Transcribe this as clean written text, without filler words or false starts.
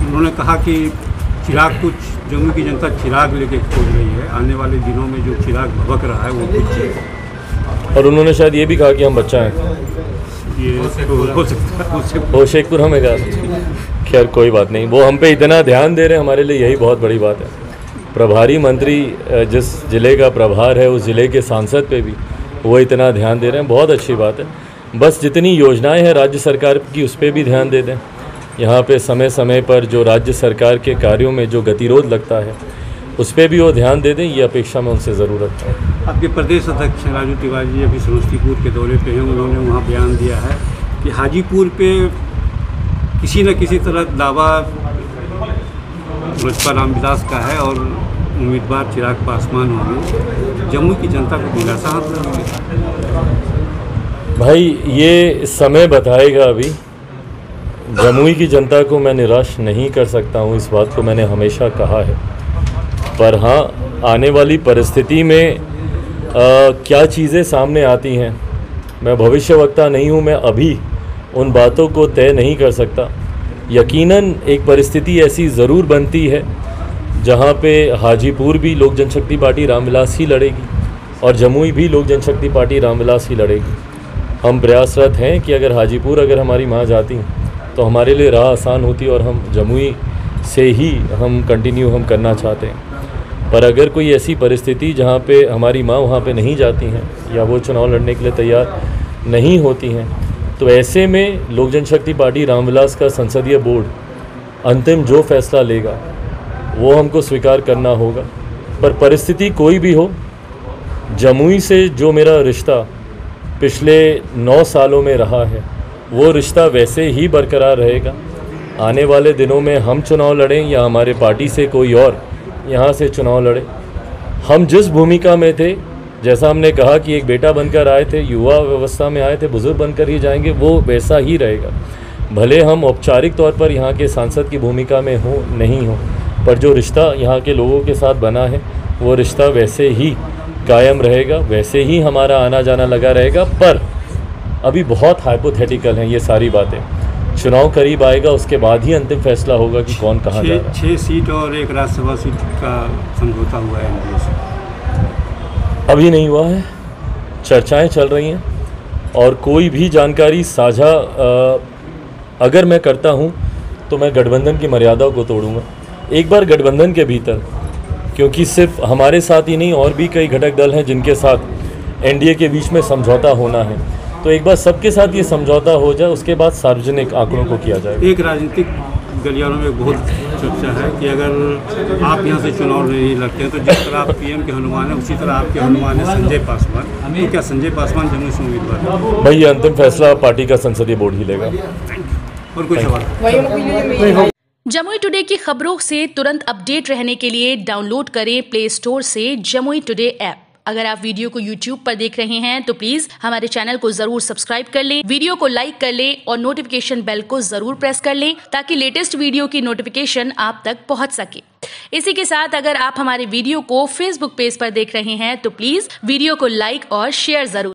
उन्होंने कहा कि चिराग कुछ जम्मू की जनता चिराग लेके खोज रही है, आने वाले दिनों में जो चिराग भभक रहा है वो कुछ। और उन्होंने शायद ये भी कहा कि हम बच्चा हैं, ये हो सकता है वो शेखपुर हमें कहा। खैर कोई बात नहीं, वो हम पे इतना ध्यान दे रहे हैं, हमारे लिए यही बहुत बड़ी बात है। प्रभारी मंत्री जिस ज़िले का प्रभार है उस ज़िले के सांसद पे भी वो इतना ध्यान दे रहे हैं, बहुत अच्छी बात है। बस जितनी योजनाएं हैं राज्य सरकार की उस पर भी ध्यान दे दें। यहाँ पे समय समय पर जो राज्य सरकार के कार्यों में जो गतिरोध लगता है उस पर भी वो ध्यान दे दें, ये अपेक्षा मैं उनसे ज़रूर रखता हूँ। आपके प्रदेश अध्यक्ष राजू तिवारी जी अभी समस्तीपुर के दौरे पे हैं, उन्होंने वहाँ बयान दिया है कि हाजीपुर पे किसी न किसी तरह दावा लोजपा रामविलास का है और उम्मीदवार चिराग पासवान होंगे, जम्मू की जनता को दिलासा हाथ लगेगा। भाई ये समय बताएगा, अभी जमुई की जनता को मैं निराश नहीं कर सकता हूँ, इस बात को मैंने हमेशा कहा है। पर हाँ, आने वाली परिस्थिति में क्या चीज़ें सामने आती हैं, मैं भविष्यवक्ता नहीं हूँ, मैं अभी उन बातों को तय नहीं कर सकता। यकीनन एक परिस्थिति ऐसी ज़रूर बनती है जहाँ पे हाजीपुर भी लोक जनशक्ति पार्टी रामविलास ही लड़ेगी और जमुई भी लोक जनशक्ति पार्टी रामविलास ही लड़ेगी। हम प्रयासरत हैं कि अगर हाजीपुर अगर हमारी माँ जाती तो हमारे लिए राह आसान होती और हम जमुई से ही हम कंटिन्यू हम करना चाहते हैं। पर अगर कोई ऐसी परिस्थिति जहाँ पे हमारी माँ वहाँ पे नहीं जाती हैं या वो चुनाव लड़ने के लिए तैयार नहीं होती हैं, तो ऐसे में लोक जनशक्ति पार्टी रामविलास का संसदीय बोर्ड अंतिम जो फैसला लेगा वो हमको स्वीकार करना होगा। पर परिस्थिति कोई भी हो, जमुई से जो मेरा रिश्ता पिछले 9 सालों में रहा है वो रिश्ता वैसे ही बरकरार रहेगा। आने वाले दिनों में हम चुनाव लड़ें या हमारे पार्टी से कोई और यहाँ से चुनाव लड़े, हम जिस भूमिका में थे, जैसा हमने कहा कि एक बेटा बनकर आए थे, युवा अवस्था में आए थे, बुजुर्ग बनकर ही जाएंगे, वो वैसा ही रहेगा। भले हम औपचारिक तौर पर यहाँ के सांसद की भूमिका में हो नहीं हो, पर जो रिश्ता यहाँ के लोगों के साथ बना है वो रिश्ता वैसे ही कायम रहेगा, वैसे ही हमारा आना जाना लगा रहेगा। पर अभी बहुत हाइपोथेटिकल हैं ये सारी बातें, चुनाव करीब आएगा उसके बाद ही अंतिम फैसला होगा कि कौन कहाँ जा रहा है। 6 सीट और 1 राज्यसभा सीट का समझौता हुआ है एनडीए से, अभी नहीं हुआ है, चर्चाएं चल रही हैं और कोई भी जानकारी साझा अगर मैं करता हूं तो मैं गठबंधन की मर्यादा को तोड़ूंगा। एक बार गठबंधन के भीतर, क्योंकि सिर्फ हमारे साथ ही नहीं और भी कई घटक दल हैं जिनके साथ एनडीए के बीच में समझौता होना है, तो एक बार सबके साथ ये समझौता हो जाए उसके बाद सार्वजनिक आंकड़ों को किया जाएगा। एक राजनीतिक गलियारों में बहुत चर्चा है कि अगर आप यहाँ से चुनाव नहीं लड़ते हैं तो जिस तरह आप पीएम के हनुमान है उसी तरह आपके हनुमान है संजय पासवान, तो क्या संजय पासवान जमुई से उम्मीदवार है? भाई ये अंतिम फैसला पार्टी का संसदीय बोर्ड ही लेगा। और कोई सवाल? जमुई टुडे की खबरों से तुरंत अपडेट रहने के लिए डाउनलोड करें प्ले स्टोर से जमुई टुडे ऐप। अगर आप वीडियो को YouTube पर देख रहे हैं तो प्लीज हमारे चैनल को जरूर सब्सक्राइब कर लें, वीडियो को लाइक कर लें और नोटिफिकेशन बेल को जरूर प्रेस कर लें ताकि लेटेस्ट वीडियो की नोटिफिकेशन आप तक पहुंच सके। इसी के साथ अगर आप हमारे वीडियो को Facebook पेज पर देख रहे हैं तो प्लीज वीडियो को लाइक और शेयर जरूर